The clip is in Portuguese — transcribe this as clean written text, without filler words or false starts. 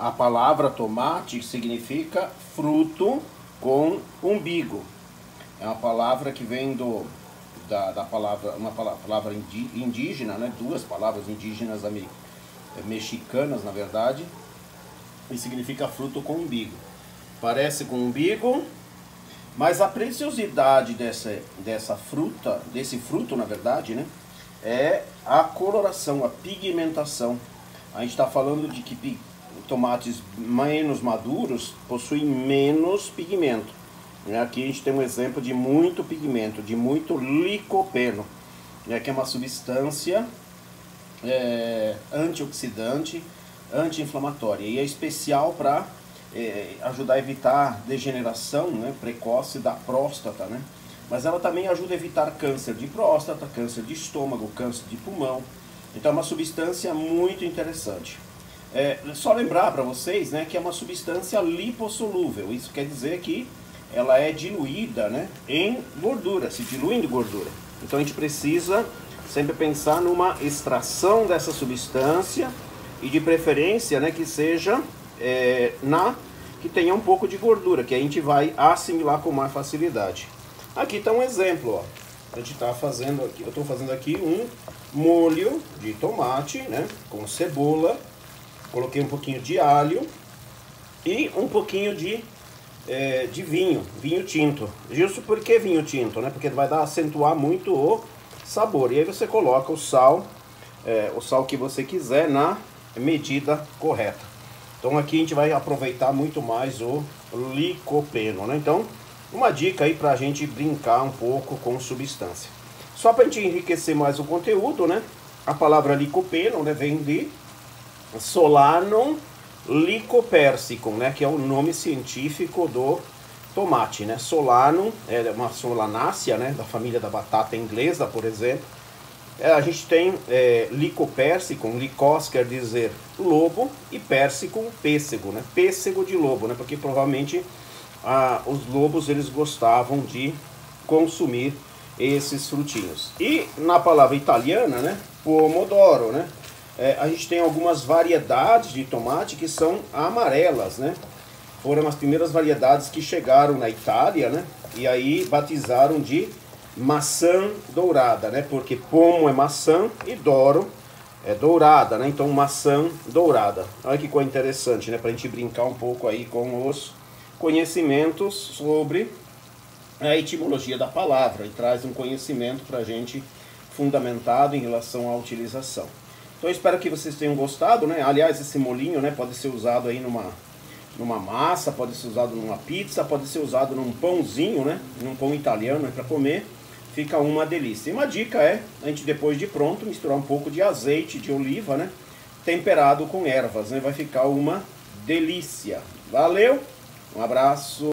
A palavra tomate significa fruto com umbigo. É uma palavra que vem da palavra, uma palavra indígena, né? Duas palavras indígenas mexicanas, na verdade, e significa fruto com umbigo. Parece com umbigo, mas a preciosidade dessa fruta, desse fruto, na verdade, né? É a coloração, a pigmentação. A gente está falando de que tomates menos maduros possuem menos pigmento. Aqui a gente tem um exemplo de muito pigmento, de muito licopeno, que é uma substância antioxidante, anti-inflamatória, e é especial para ajudar a evitar degeneração, né, precoce da próstata, né? Mas ela também ajuda a evitar câncer de próstata, câncer de estômago, câncer de pulmão. Então é uma substância muito interessante. Só lembrar para vocês, né, que é uma substância lipossolúvel. Isso quer dizer que ela é diluída, né, em gordura, se dilui em gordura. Então a gente precisa sempre pensar numa extração dessa substância e de preferência, né, que seja que tenha um pouco de gordura, que a gente vai assimilar com mais facilidade. Aqui está um exemplo, ó. A gente está fazendo aqui, eu estou fazendo aqui um molho de tomate, né, com cebola. Coloquei um pouquinho de alho e um pouquinho de vinho tinto. Justo porque vinho tinto, né? Porque vai acentuar muito o sabor. E aí você coloca o sal que você quiser na medida correta. Então aqui a gente vai aproveitar muito mais o licopeno, né? Então, uma dica aí pra gente brincar um pouco com substância. Só pra gente enriquecer mais o conteúdo, né? A palavra licopeno, né, vem de Solanum lycopersicum, né, que é o nome científico do tomate, né? Solanum é uma solanácea, né, da família da batata inglesa, por exemplo. A gente tem lycopersicum, lycos quer dizer lobo e persicum, pêssego, né? Pêssego de lobo, né? Porque provavelmente os lobos eles gostavam de consumir esses frutinhos. E na palavra italiana, né, pomodoro, né? A gente tem algumas variedades de tomate que são amarelas, né? Foram as primeiras variedades que chegaram na Itália, né? E aí batizaram de maçã dourada, né? Porque pomo é maçã e doro é dourada, né? Então maçã dourada. Olha que coisa interessante, né? Pra gente brincar um pouco aí com os conhecimentos sobre a etimologia da palavra. E traz um conhecimento pra gente fundamentado em relação à utilização. Então eu espero que vocês tenham gostado, né? Aliás, esse molinho, né, pode ser usado aí numa massa, pode ser usado numa pizza, pode ser usado num pãozinho, né? Num pão italiano, né, para comer. Fica uma delícia. E uma dica a gente depois de pronto misturar um pouco de azeite de oliva, né? Temperado com ervas, né? Vai ficar uma delícia. Valeu, um abraço.